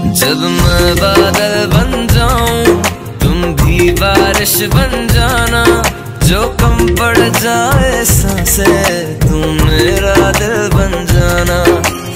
जब मैं बादल बन जाऊं तुम भी बारिश बन जाना, जो कम पड़ जाए सांसें तुम मेरा दिल बन जाना।